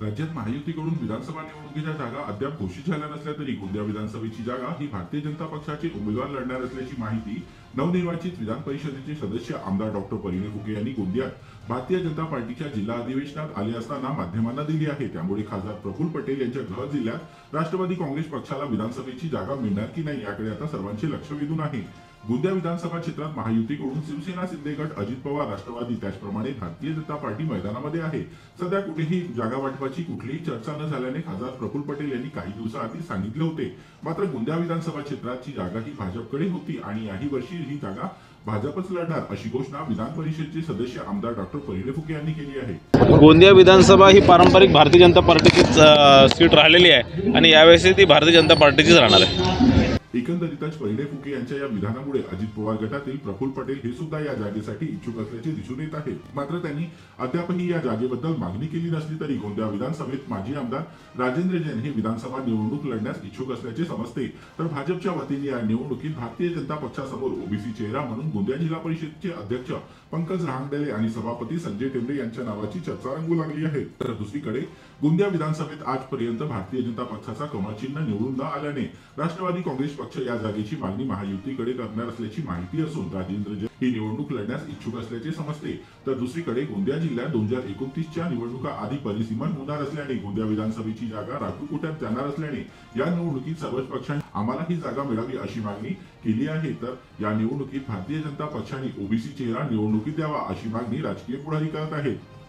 राज्यात महायुतीकडून विधानसभा निवडणुकीच्या जागा अद्याप घोषित झाल्या नसल्या तरी गोंदिया विधानसभेची जागा ही भारतीय जनता पक्षाचे उमेदवार लढणार असल्याची माहिती नवनिर्वाचित विधान परिषदेचे सदस्य आमदार डॉक्टर परिणय फुके यांनी गोंदियात भारतीय जनता पार्टीच्या जिल्हा अधिवेशनात आले असताना माध्यमांना दिली आहे। त्यामुळे खासदार प्रफुल्ल पटेल यांच्या गृह जिल्ह्यात राष्ट्रवादी काँग्रेस पक्षाला विधानसभेची जागा मिळणार की नाही याकडे आता सर्वांचे लक्ष वेधून आहे। गोंदिया विधानसभा क्षेत्रात महायुतीकडून शिवसेना, शिंदे गट, अजित पवार, राष्ट्रवादी त्याचप्रमाणे भारतीय जनता पार्टी मैदानामध्ये आहे। सध्या कुठेही जागा वाटपाची कुठलीही चर्चा न झाल्याने खासदार प्रफुल्ल पटेल यांनी काही दिवसाआधी सांगितले होते। मात्र गोंदिया विधानसभा क्षेत्राची जागा ही भाजपकडे होती आणि याही वर्षी ही जागा भाजपच लढणार अशी घोषणा विधान परिषदेचे सदस्य आमदार डॉक्टर परिणय फुके यांनी केली आहे। गोंदिया विधानसभा ही पारंपरिक भारतीय जनता पार्टीची सीट राहिलेली आहे आणि यावेळेस ती भारतीय जनता पार्टीचीच राहणार आहे। एकंदरीतच परिणय फुके यांच्या या विधानामुळे अजित पवार गटातील प्रफुल्ल पटेल हे सुद्धा या जागेसाठी इच्छुक असल्याचे दिसून येत आहे। मात्र त्यांनी अद्यापही या जागेबद्दल मागणी केली नसली तरी गोंदिया विधानसभेत माजी आमदार राजेंद्र जैन हे विधानसभा निवडणूक लढण्यास इच्छुक असल्याचे समजते। तर भाजपच्या वतीने या निवडणुकीत भारतीय जनता पक्षासमोर ओबीसी चेहरा म्हणून गोंदिया जिल्हा परिषदेचे अध्यक्ष पंकज रहांगडले आणि सभापती संजय टेंबे यांच्या नावाची चर्चा रंगू लागली आहे। तर दुसरीकडे गोंदिया विधानसभेत आजपर्यंत भारतीय जनता पक्षाचा कमळ चिन्ह निवडून न आल्याने राष्ट्रवादी काँग्रेस पक्ष या जागेची मागणी महायुतीकडे करणार असल्याची माहिती असून राजेंद्र जैन ही निवडणूक लढण्यास इच्छुक असल्याचे समजते। तर दुसरीकडे गोंदिया जिल्ह्यात 2029च्या निवडणुका आधी परिसीमन होणार असल्याने गोंदिया विधानसभेची जागा राखीव कोट्यात जाणार असल्याने या निवडणुकीत सर्वच पक्षांनी आम्हाला ही जागा मिळावी अशी मागणी केली आहे। तर या निवडणुकीत भारतीय जनता पक्षाने ओबीसी चेहरा निवडणुकीत द्यावा अशी मागणी राजकीय पुढारी करत आहेत।